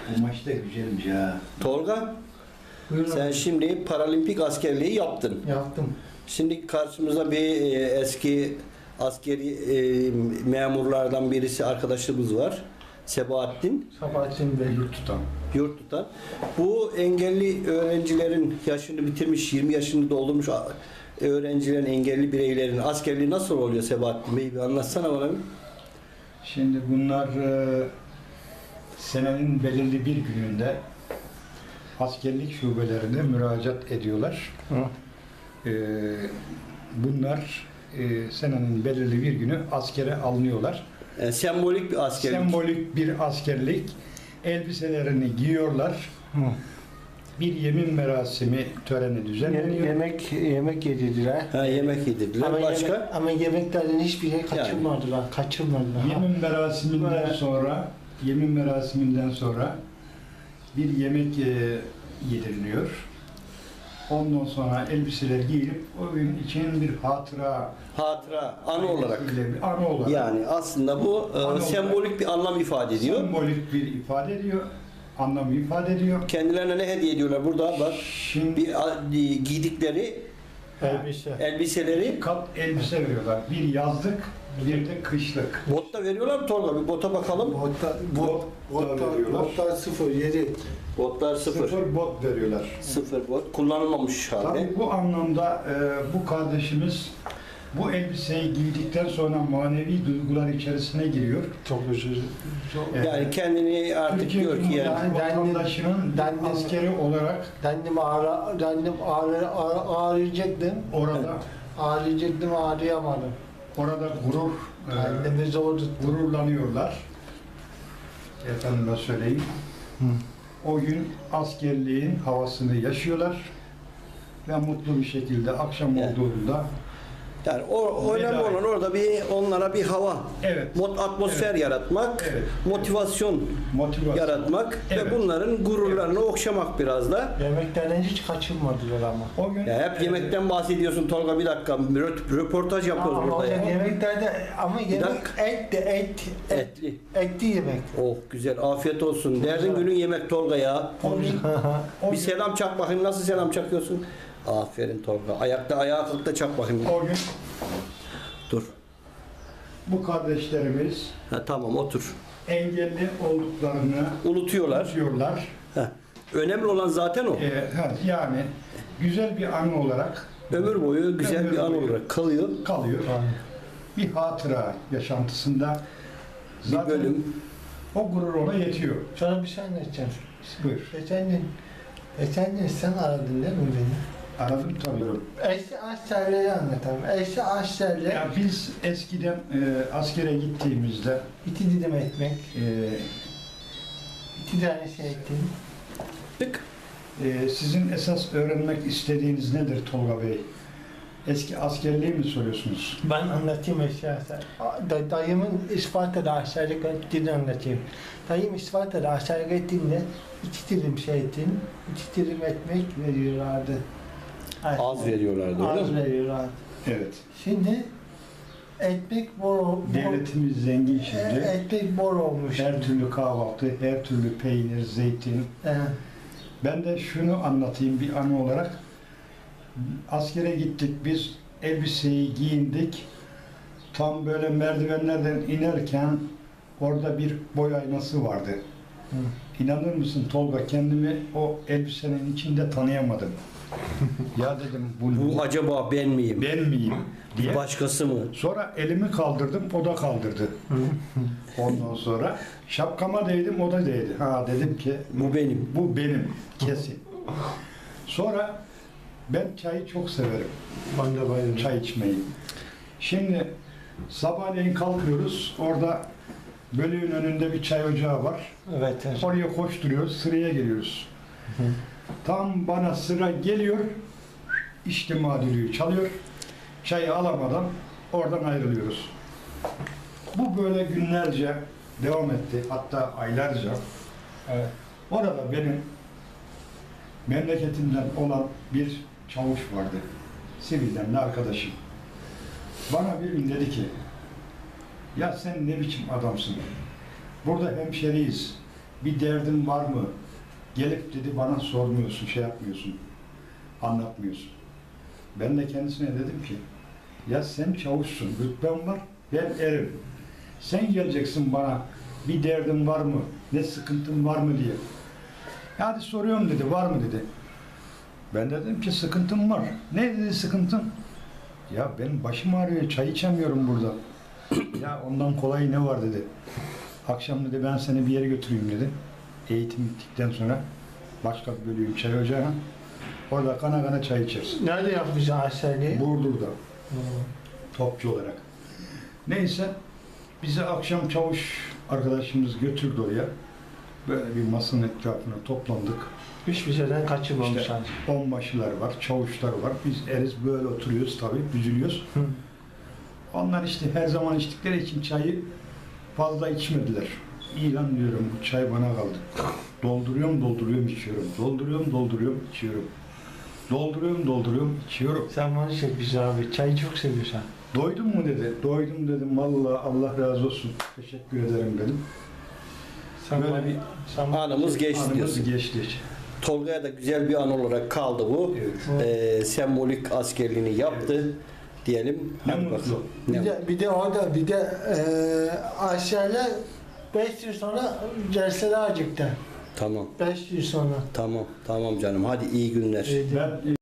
Bu maç da güzelmiş ha. Tolga, Buyurun. sen şimdi paralimpik askerliği yaptın. Yaptım. Şimdi karşımızda bir eski askeri memurlardan birisi arkadaşımız var. Sebahattin. Sabahattin Bey. Yurt tutan. Yurt tutan. Bu engelli öğrencilerin yaşını bitirmiş, 20 yaşını doldurmuş öğrencilerin, engelli bireylerin askerliği nasıl oluyor Sebahattin Bey? Bir anlatsana bana bir. Şimdi bunlar senenin belirli bir gününde askerlik şubelerine müracaat ediyorlar. Hı. Bunlar senenin belirli bir günü askere alınıyorlar. Sembolik bir askerlik. Sembolik bir askerlik. Elbiselerini giyiyorlar. Hı. Bir yemin merasimi töreni düzenleniyor. Yemek yedirdiler. Ha, yemek yedirdiler. Ama Başka? ama yemeklerden hiçbir şey kaçırmadılar. Kaçırmadılar. Yemin merasiminden sonra bir yemek yediriliyor. Ondan sonra elbiseler giyilip o gün için bir hatıra, Anı olarak. bir anı olarak. Yani aslında bu sembolik bir anlam ifade ediyor. Sembolik bir ifade ediyor. Anlamı ifade ediyor. Kendilerine ne hediye ediyorlar? Burada bak Şimdi giydikleri elbiseleri, kat elbise veriyorlar. Bir yazlık, bir de kışlık. bot da veriyorlar mı Tolga? Bir bota bakalım. Botlar 0-7. Botlar sıfır. sıfır bot veriyorlar. Sıfır bot. Kullanılmamış halde. Tabii bu anlamda bu kardeşimiz bu elbiseyi giydikten sonra manevi duygular içerisine giriyor. Çok özür Yani kendini artık Türkiye diyor ki yani Cumhuriyeti vatandaşının dendim- askeri olarak ağrıyacaktım. Ağrıyamadım. Orada gurur Kendimi zor tuttum. gururlanıyorlar. Efendime söyleyeyim. O gün askerliğin havasını yaşıyorlar ve mutlu bir şekilde akşam Evet. olduğunda yani önemli olan orada onlara bir hava, evet, atmosfer Evet. yaratmak, Evet. motivasyon yaratmak Evet. ve bunların gururlarını okşamak biraz da. Yemeklerden hiç kaçırmadılar ama. o gün Ya hep yemekten bahsediyorsun Tolga, bir dakika. Bir röportaj yapıyoruz burada Hocam ya. yemeklerde ama yemek dakika. Etli. etli yemek. Oh güzel, afiyet olsun. Derdin günün yemek Tolga ya. o Bir gün, selam çak bakayım, nasıl selam çakıyorsun? Aferin Tolga. Ayağa kalk da çak bakayım. o gün Dur. bu kardeşlerimiz Ha, tamam otur. engelli olduklarını Unutuyorlar. unutuyorlar. Ha. Önemli olan zaten o. Yani güzel bir anı olarak Ömür boyu güzel Ömür bir an boyu. olarak kalıyor. kalıyor. Bir hatıra yaşantısında Bir zaten bölüm. o gurur ona yetiyor. Sana bir şey anlatacağım. Buyur. Geçen gün sen aradın değil mi beni? Aradım tabii. Eşi askerleri anlatalım. Eşi askerler Ya biz eskiden askere gittiğimizde 2 dilim ekmek, e, 2 tane şey ettim. Tık. sizin esas öğrenmek istediğiniz nedir Tolga Bey? Eski askerliği mi soruyorsunuz? Ben anlatayım eşi asker. Dayımın Isparta'da askerlik ettiğini anlatayım. Dayım Isparta'da askerlik ettiğinde 2 dilim şey ettim, 2 dilim ekmek veriyorlardı. Az veriyorlardı öyle Az mi? veriyorlardı. Evet. Şimdi ekmek bol Devletimiz zengin şimdi. ekmek bol olmuş. Her türlü kahvaltı, her türlü peynir, zeytin. Ben de şunu anlatayım bir anı olarak. Askere gittik biz, elbiseyi giyindik. Tam böyle merdivenlerden inerken orada bir boy aynası vardı. İnanır mısın Tolga, kendimi o elbisenin içinde tanıyamadım. Ya dedim Bu acaba ben miyim? ben miyim diye. Başkası mı? Sonra elimi kaldırdım, o da kaldırdı. Ondan sonra şapkama değdim, o da değdi. Ha dedim ki Bu benim. bu benim kesin. Sonra ben çayı çok severim. Ben de bayıldım. Çay içmeyi. Şimdi sabahleyin kalkıyoruz. Orada bölüğün önünde bir çay ocağı var. Evet. Oraya koşturuyoruz, sıraya giriyoruz. Tam bana sıra geliyor. İçtima düdüğü çalıyor. Çayı alamadan oradan ayrılıyoruz. Bu böyle günlerce devam etti. Hatta aylarca. Evet. Orada benim memleketimden olan bir çavuş vardı. Sivilden bir arkadaşım. Bana bir gün dedi ki, ya sen ne biçim adamsın? Burada hemşeriyiz. bir derdin var mı? Gelip dedi bana sormuyorsun, şey yapmıyorsun, anlatmıyorsun. Ben de kendisine dedim ki, ya sen çavuşsun, rütben var, ben erim. Sen geleceksin bana bir derdin var mı, ne sıkıntın var mı diye. Hadi soruyorum dedi, var mı dedi. Ben de dedim ki sıkıntım var. Ne dedi sıkıntın? Ya benim başım ağrıyor, çay içemiyorum burada. Ya ondan kolay ne var dedi. Akşam dedi ben seni bir yere götüreyim dedi. Eğitim bittikten sonra başka bir bölüğüm çay ocağına. Orada kana kana çay içeriz. Nerede yapmışsın askerliği? Burdur'da. Topçu olarak. Neyse bizi akşam çavuş arkadaşımız götürdü oraya. Böyle bir masanın etrafına toplandık. Hiçbir şeyden kaçırmamışlar. İşte onbaşılar var, çavuşlar var. Biz eriz böyle oturuyoruz tabii, büzülüyoruz. Hı. Onlar işte her zaman içtikleri için çayı fazla içmediler. İyi lan diyorum, bu çay bana kaldı. Dolduruyorum, içiyorum. Dolduruyorum, içiyorum. Dolduruyorum, içiyorum. Sen bana çekmişsin abi. Çayı çok seviyorsun. Doydun mu dedi. Doydum dedim. Vallahi Allah razı olsun. Teşekkür ederim dedim. Sen Böyle bana- bir sen bana- Anımız geçti anımız diyorsun. geçti. Tolga'ya da güzel bir an olarak kaldı bu. Sembolik askerliğini yaptı diyelim. Ne Hadi mutlu. bakalım. Ne Bir de orada askerler 5 yıl sonra celseler acıktı. Tamam. 5 yıl sonra. Tamam canım. Hadi iyi günler. Ben